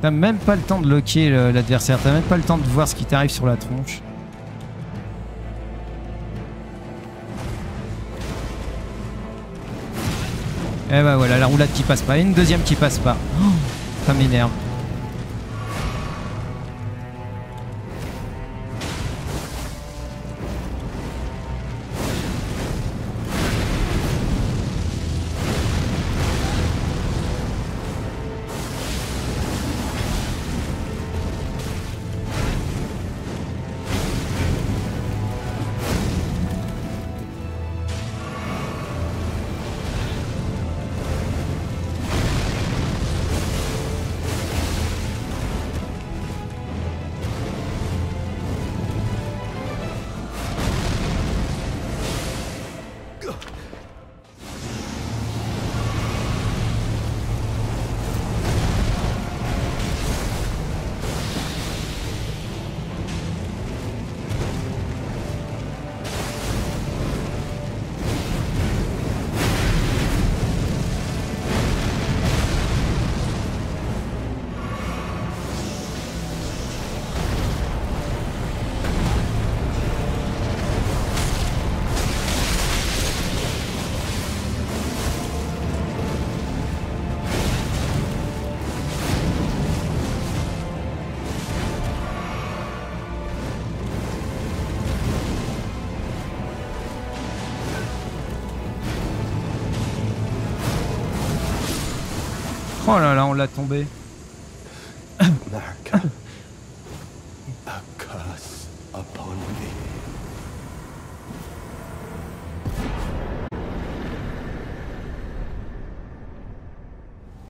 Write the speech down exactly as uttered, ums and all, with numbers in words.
T'as même pas le temps de loquer l'adversaire, t'as même pas le temps de voir ce qui t'arrive sur la tronche. Et bah voilà, la roulade qui passe pas, et une deuxième qui passe pas. Oh, ça m'énerve. Oh là là, on l'a tombé. Naka, a curse upon thee.